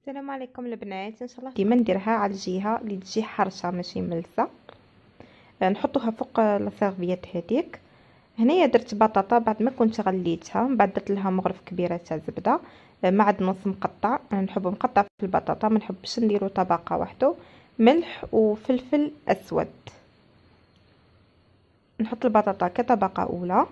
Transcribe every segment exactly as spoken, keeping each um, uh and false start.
السلام عليكم البنات. ان شاء الله ديما نديرها على الجهه اللي تجي حرشه ماشي ملسه. آه، نحطوها فوق لا سيرفييت هذيك. هنايا درت بطاطا بعد ما كنت غليتها، من بعد درت لها مغرف كبيره تاع زبده، آه، معدنوس مقطع. آه، نحب مقطع في البطاطا، ما نحبش نديرو طبقه وحده. ملح وفلفل اسود. نحط البطاطا كطبقه اولى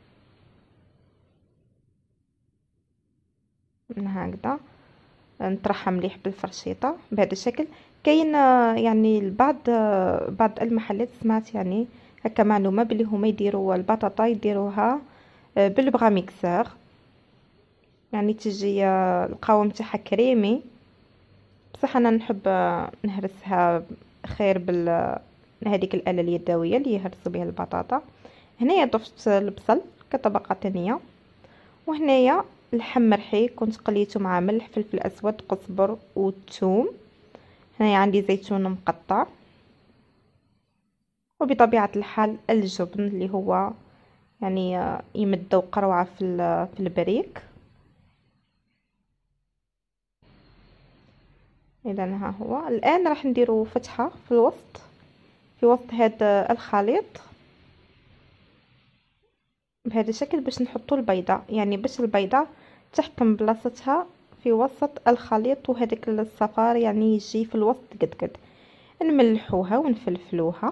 من هكذا، نطرحها مليح بالفرشيطه بهذا الشكل. كاين يعني البعض بعض المحلات سمعت يعني هكا معلومه بلي هما يديروا البطاطا يديروها بالبغا ميكسور، يعني تجي القوام تاعها كريمي. بصح انا نحب نهرسها خير بال هذيك الاله اليدويه اللي يهرسوا بها البطاطا. هنايا ضفت البصل كطبقه ثانيه، وهنايا اللحم مرحي كنت قليته مع ملح فلفل اسود قزبر والثوم. هنايا عندي زيتون مقطع، وبطبيعه الحال الجبن اللي هو يعني يمد وقروعه في في البريك. اذا ها هو الان راح نديرو فتحه في الوسط، في وسط هذا الخليط بهذا الشكل باش نحطو البيضه، يعني باش البيضه تحكم بلاصتها في وسط الخليط، وهذاك الصفار يعني يجي في الوسط قد قد. نملحوها ونفلفلوها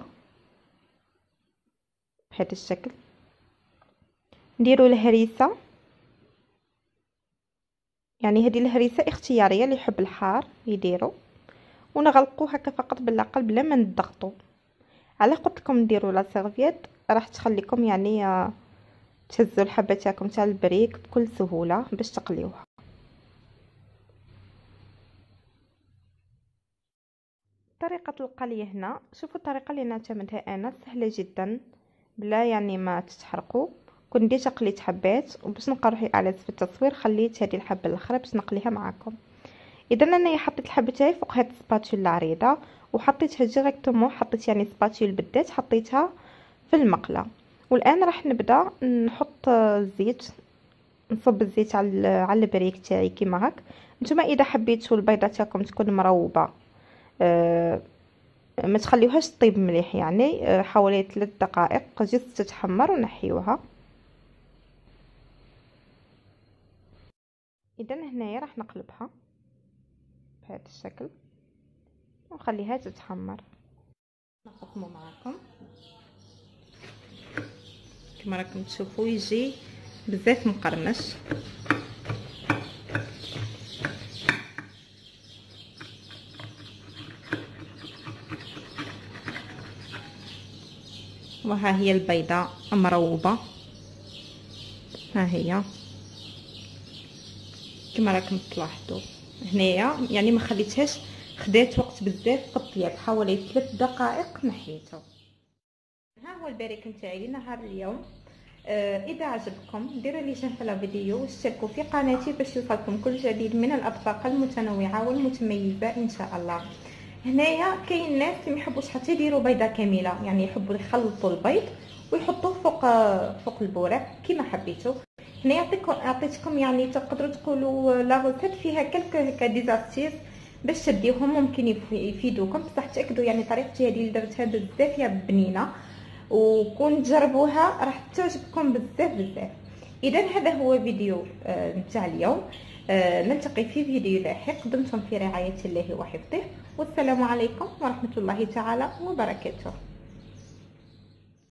بهذا الشكل. نديرو الهريسه، يعني هذه الهريسه اختياريه، اللي يحب الحار يديرو. ونغلقو هكا فقط بالعقل بلا ما نضغطو. على قلت لكم نديرو لا سيرفييت راح تخليكم يعني تهزوا الحبه تاعكم تاع البريك بكل سهوله باش تقليوها. طريقه القلي هنا، شوفوا الطريقه اللي نعتمدها انا سهله جدا بلا يعني ما تتحرقوا. كنت ديجا قليت حبات، وباش نلقى روحي اعلى في التصوير خليت هذه الحبه الاخرى باش نقليها معكم. اذا انا حطيت الحبه تاعي فوق هاد السباتول العريضه، وحطيتها ديريكتومون، حطيت يعني سباتول بالذات حطيتها في المقله. والان راح نبدا نحط الزيت، نصب الزيت على على البريك تاعي كيما هك. نتوما اذا حبيتوا البيضه تاعكم تكون مروبه، أه ما تخليوهاش طيب مليح، يعني أه حوالي ثلاث دقائق جست تتحمر ونحيوها. اذا هنايا راح نقلبها بهذا الشكل ونخليها تتحمر. نقسمو معكم كما راكم تشوفوا يجي بزاف مقرمش. وها هي البيضه مروبه، ها هي كما راكم تلاحظوا. هنايا يعني ما خليتهاش خدات وقت بزاف في الطياب، حوالي ثلاث دقائق نحيته. ها هو البريك نتاعي لنهار اليوم. آه اذا عجبكم ديروا لي جيم في الفيديو واشتركوا في قناتي باش يوصلكم كل جديد من الاطباق المتنوعه والمتميزه ان شاء الله. هنايا كاين ناس اللي ما يحبوش حتى يديروا بيضه كامله، يعني يحبوا يخلطوا البيض ويحطوه فوق فوق البوراق كما حبيتوا. هنا يعطيكم عطيتكم يعني تقدروا تقولوا لا روسيت فيها كلك هكا ديزاستيز باش تديوهم، ممكن يفيدوكم. بصح تاكدوا يعني طريقتي هذه اللي درتها بزاف يا بنينه، وكون تجربوها راح تعجبكم بزاف بزاف. اذا هذا هو فيديو نتاع اليوم. آه نلتقي في فيديو لاحق. دمتم في رعايه الله وحفظه، والسلام عليكم ورحمه الله تعالى وبركاته.